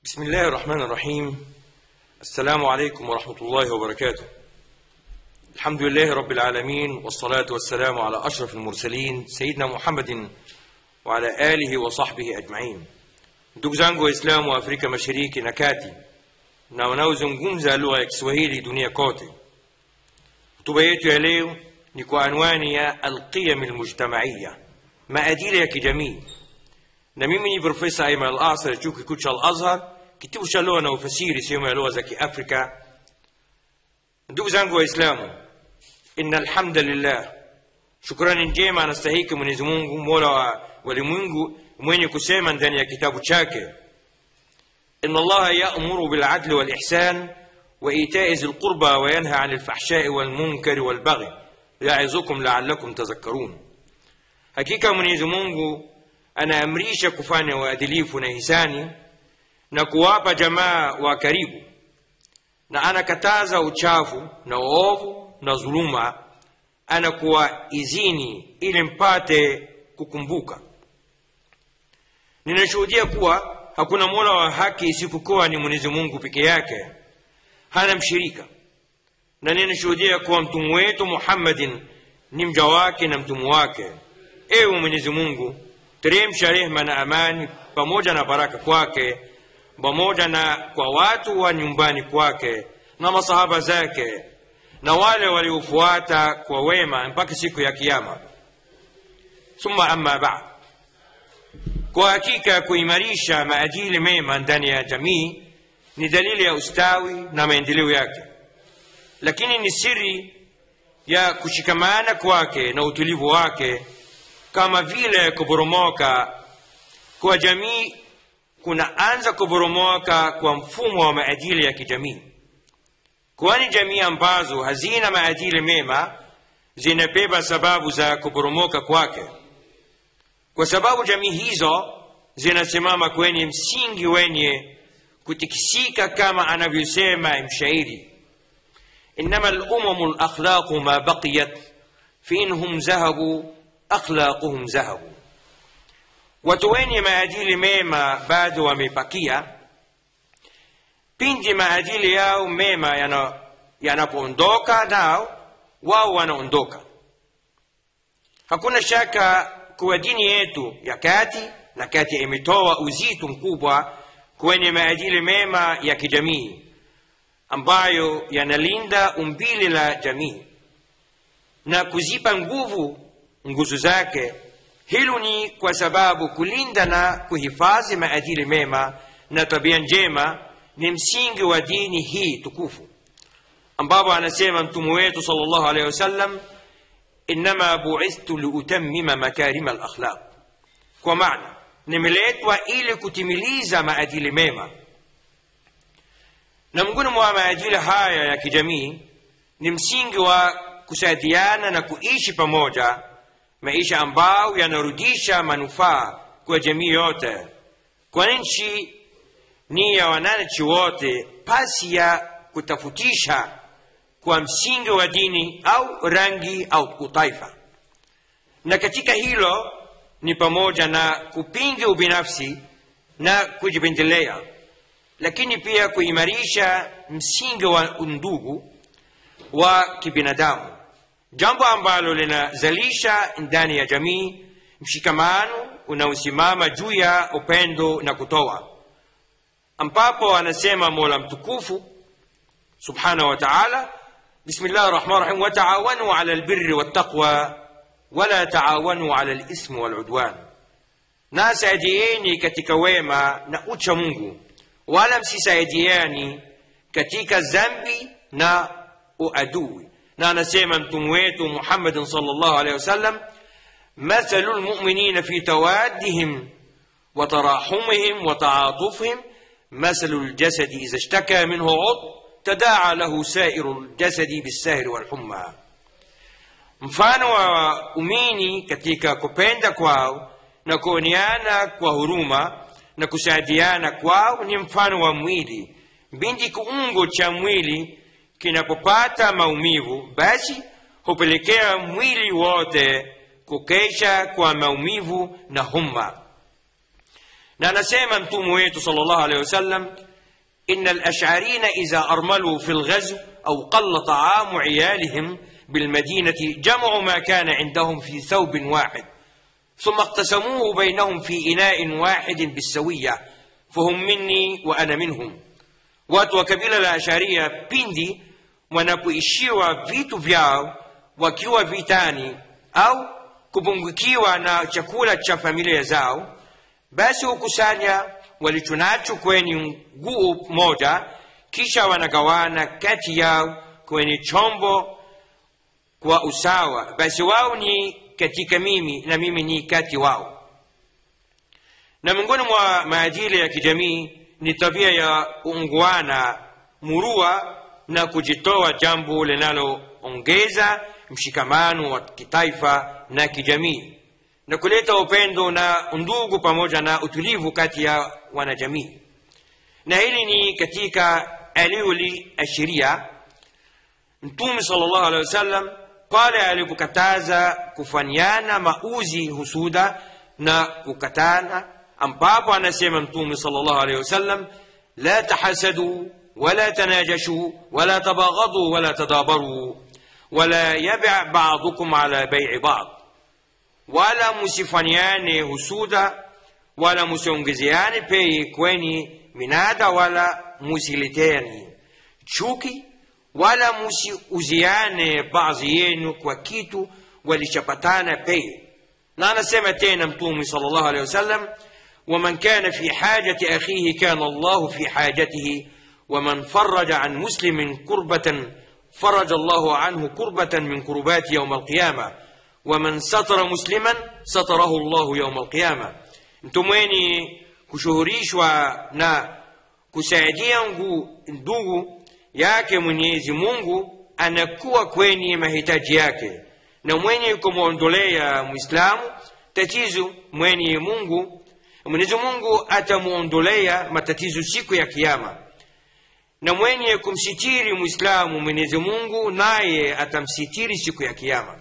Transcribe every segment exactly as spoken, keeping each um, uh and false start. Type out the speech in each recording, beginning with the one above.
بسم الله الرحمن الرحيم. السلام عليكم ورحمة الله وبركاته. الحمد لله رب العالمين، والصلاة والسلام على أشرف المرسلين سيدنا محمد وعلى آله وصحبه أجمعين. Ndugu zangu Waislamu wa Afrika Mashariki na Kati na wanaozungumza lugha ya Kiswahili dunia kote, hotuba yetu ya leo ni kwa anwani ya alqiyam almujtamaiya, maadili ya kijamii, na mimi ni Profesa Ayman Al-Asr, chuo kikuu cha Al-Azhar, kitivo cha lugha na ufasiri, sehemu ya lugha za Kiafrika. Ndugu zangu Waislamu, inna alhamdulillah, shukrani njema anastahiki Mwenyezi Mungu, Mola wa walimwengu, mwenye kusema ndani ya kitabu chake, inna Allaha ya'muru bil adli wal ihsan wa ita'i dhil qurba wa yanha 'anil fahsha'i wal munkari wal baghi ya'izukum la'allakum tadhakkarun. Hakika Mwenyezi Mungu anaamrisha kufanya uadilifu na ihsani na kuwapa jamaa wa karibu, na anakataza uchafu na uovu na dhuluma, anakuwa izini ili mpate kukumbuka. Ninashuhudia kuwa hakuna Mola wa haki isipokuwa ni Mwenyezi Mungu peke yake, hana mshirika, na ninashuhudia kuwa mtume wetu Muhammadin ni mja wake na mtume wake. Ewe Mwenyezi Mungu, teremsha rehema na amani pamoja na baraka kwake, pamoja na kwa watu wa nyumbani kwake na masahaba zake na wale waliofuata kwa wema mpaka siku ya Kiyama. Thumma amma ba'd, kwa hakika kuimarisha maadili mema ndani ya jamii ni dalili ya ustawi na maendeleo yake, lakini ni siri ya kushikamana kwake na utulivu wake. Kama vile kuboromoka kwa jamii kunaanza kuboromoka kwa mfumo wa maadili ya kijamii, kwani jamii ambazo hazina maadili mema zinabeba sababu za kuboromoka kwake, kwa sababu jamii hizo zinasimama kwenye msingi wenye kutikisika, kama anavyosema mshairi, innama al-umamu al-akhlaqu ma baqiyat fi inhum zahabu akhlaquhum zahabu. Watu wenye maadili mema bado wamebakia, pindi maadili yao mema yanapoondoka yana nao wao wanaondoka. Hakuna shaka kuwa dini yetu ya kati na kati imetoa uzito mkubwa kwenye maadili mema ya kijamii ambayo yanalinda umbile la jamii na kuzipa nguvu nguzo zake. Hilo ni kwa sababu kulinda na kuhifadhi maadili mema na tabia njema ni msingi wa dini hii tukufu, ambapo anasema mtume wetu sallallahu alayhi wasallam, innama bu'ithtu liutammima makarima al-akhlaq, kwa maana nimeletwa ili kutimiliza maadili mema. Na miongoni mwa maadili haya ya kijamii ni msingi wa kusaidiana na kuishi pamoja, maisha ambayo yanarudisha manufaa kwa jamii yote, kwa nchi ni ya wananchi wote, pasi ya kutafutisha kwa msingi wa dini au rangi au utaifa. Na katika hilo ni pamoja na kupinga ubinafsi na kujipendelea, lakini pia kuimarisha msingi wa undugu wa kibinadamu, jambo ambalo linazalisha ndani ya jamii mshikamano unaosimama juu ya upendo na kutoa, ambapo anasema Mola mtukufu subhanahu wa ta'ala, bismillahir rahmanir rahim, wa ta'awanu 'ala albirri wattaqwa wa la ta'awanu 'ala alismi wal 'udwan, na saidieni katika wema na ucha Mungu, wala msisaidiani katika dhambi na uadui. Na anasema mtume wetu Muhammad sallallahu alayhi wasallam, mathalul mu'minina fi tawaddihim wa tarahumihim wa ta'atufihim mathalul jasadi idha ishtaka minhu 'udw tadaa lahu sairul jasadi bis-sahri wal humma. Mfano wa waumini katika kupenda kwao na kuoneana kwa huruma na kusaidiana kwao ni mfano wa mwili. Bindi kiungo cha mwili kinapopata maumivu, basi hupelekea mwili wote kukesha kwa maumivu na humma. Na anasema mtume wetu sallallahu alayhi wasallam, inna al-ash'arina idha armalu fi al-ghazw aw qalla ta'amu 'iyalihim bil-madinati jam'u ma kana 'indahum fi thawbin wahid thumma iqtasamuhu baynahum fi ina'in wahidin bis-sawiyya fahum minni wa ana minhum. Watu wa kabila la Asharia pindi wanapoishiwa vitu vyao wakiwa vitani au kupungukiwa na chakula cha familia zao, basi hukusanya walichonacho kwenye nguo moja, kisha wanagawana kati yao kwenye chombo kwa usawa. Basi wao ni katika mimi na mimi ni kati wao. Na miongoni mwa maadili ya kijamii ni tabia ya uungwana, murua na kujitoa, jambo linaloongeza mshikamano wa kitaifa na kijamii na kuleta upendo na undugu pamoja na utulivu kati ya wanajamii. Na hili ni katika aliyoliashiria Mtume sallallahu alaihi wasallam pale alipokataza kufanyana mauzi, husuda na kukatana, ambapo anasema Mtume sallallahu alaihi wasallam, la tahasadu wala tanajashu wala tabaghadu wala tadabaru wala yabi' ba'dukum ala bay'i ba'd, wala musifanyane husuda wala musiongezeane bei kwenye minada wala musileteani chuki wala musiuziane baadhi yenu kwa kitu walichapatana bei. Na anasema tena Mtume sallallahu alaihi wasallam, ومن كان في حاجة أخيه كان الله في حاجته ومن فرج عن مسلم كربة فرج الله عنه كربة من كربات يوم القيامة ومن ستر مسلما ستره الله يوم القيامة. mtumweni kushuhurishwa na kusaidia ndugu yake Mwenyezi Mungu anakuwa kwenye mahitaji yake, na mwenye kumuondolea Muislamu tatizo mwenye Mungu Mwenyezi Mungu atamuondolea matatizo siku ya Kiyama, na mwenye kumsitiri Muislamu Mwenyezi Mungu naye atamsitiri siku ya Kiyama.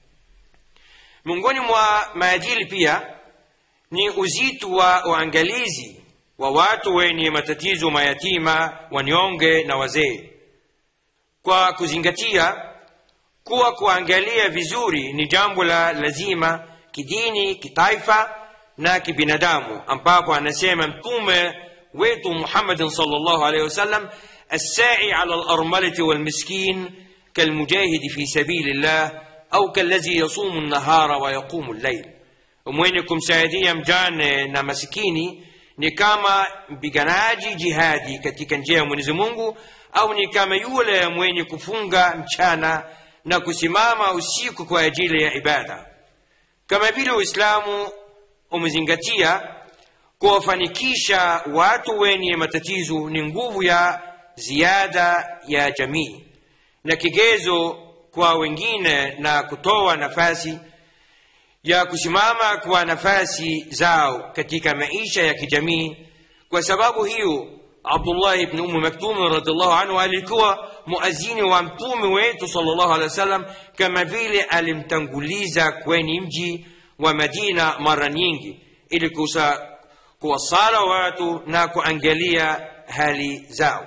Miongoni mwa maadili pia ni uzito wa uangalizi wa watu wenye matatizo, mayatima, wanyonge na wazee, kwa kuzingatia kuwa kuangalia vizuri ni jambo la lazima kidini, kitaifa na kibinadamu, ambapo anasema Mtume wetu Muhammad sallallahu alaihi wasallam, as-sa'i 'ala al-armalati wal-miskin kal-mujahidi fi sabilillah au kallazi yasumu an-nahara wa yaqumu al-layl. Mwenye kumsaidia mjane na masikini ni kama mpiganaji jihadi katika njia ya Mwenyezi Mungu, au ni kama yule mwenye kufunga mchana na kusimama usiku kwa ajili ya ibada. Kama vile Uislamu umezingatia kuwafanikisha watu wenye matatizo ni nguvu ya ziada ya jamii na kigezo kwa wengine, na kutoa nafasi ya kusimama kwa nafasi zao katika maisha ya kijamii. Kwa sababu hiyo Abdullah ibn Umm Maktum radhiallahu anhu alikuwa muazini wa Mtume wetu sallallahu alaihi wasallam, kama vile alimtanguliza kwenye mji wa Madina mara nyingi ili kuwasala watu na kuangalia hali zao.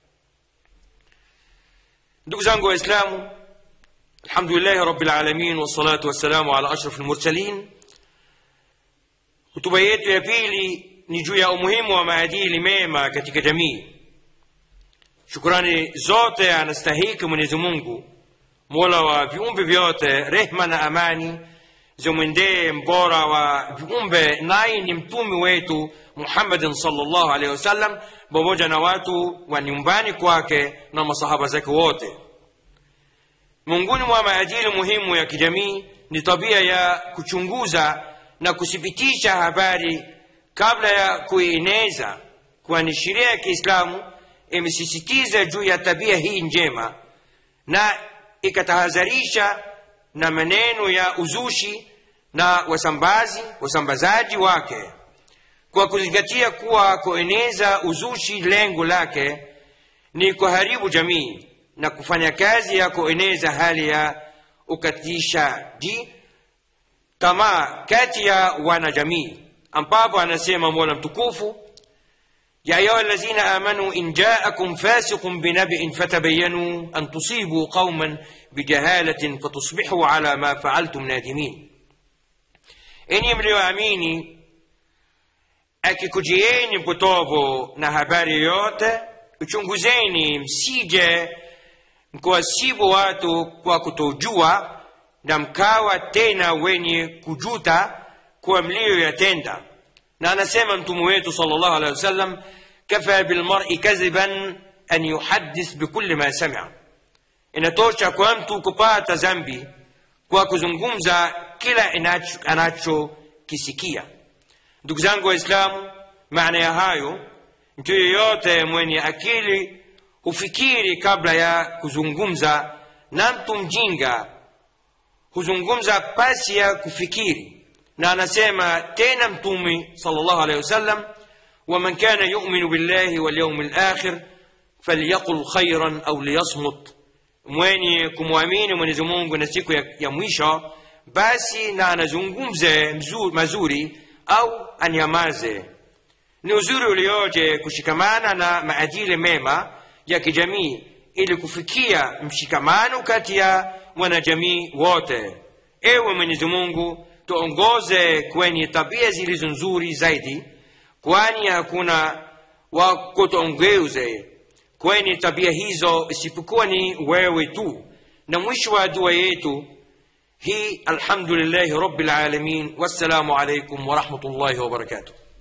Ndugu zangu Waislamu, alhamdulillahi rabbil alamin wassalatu wassalamu ala ashrafil mursalin. Hotuba yetu ya pili ni juu ya umuhimu wa maadili mema katika jamii. Shukrani zote anastahiki Mwenyezi Mungu, Mola wa viumbe vyote, rehma na amani zimwendee mbora wa viumbe, naye ni mtume wetu Muhammad sallallahu alaihi wasallam, pamoja na watu wa nyumbani kwake na masahaba zake wote. Miongoni mwa maadili muhimu ya kijamii ni tabia ya kuchunguza na kuthibitisha habari kabla ya kuieneza, kwani sheria ya Kiislamu imesisitiza juu ya tabia hii njema na ikatahadharisha na maneno ya uzushi na wasambazi wasambazaji wake, kwa kuzingatia kuwa kueneza uzushi lengo lake ni kuharibu jamii na kufanya kazi ya kueneza hali ya ukatishaji tamaa kati ya wanajamii. ambapo anasema Mola mtukufu, ya ayuha alladhina amanu in ja'akum fasiqun binaba'in fatabayyanu an tusibu qauman bijahalatin fatusbihu ala ma fa'altum nadimin. Enyi mlioamini, akikujieni mpotovu na habari yote, uchunguzeni msije mkawasibu watu kwa kutojua na mkawa tena wenye kujuta kwa mlioyatenda. Na anasema mtume wetu sallallahu alaihi wasallam, kafa bilmar'i kadhiban an yuhaddith bikulli ma sami'a, inatosha kwa mtu kupata dhambi kwa kuzungumza kila anachokisikia. Ndugu zangu Waislamu, maana ya hayo, mtu yeyote mwenye akili hufikiri kabla ya kuzungumza, na mtu mjinga huzungumza pasi ya kufikiri. Na anasema tena mtume sallallahu alayhi wasallam, waman kana yu'minu billahi wal yawmil akhir falyaqul khayran aw liyasmut, mwenye kumwamini Mwenyezi Mungu na siku ya, ya mwisho, basi na anazungumze mazuri au anyamaze. Ni uzuri ulioje kushikamana na maadili mema ya kijamii ili kufikia mshikamano kati ya wanajamii wote. Ewe Mwenyezi Mungu, tuongoze kwenye tabia zilizo nzuri zaidi, kwani hakuna wa kutuongoze kwenye tabia hizo isipokuwa ni wewe tu. Na mwisho wa dua yetu hii, alhamdulillahi rabbil alamin, wassalamu alaykum wa rahmatullahi wa barakatuh.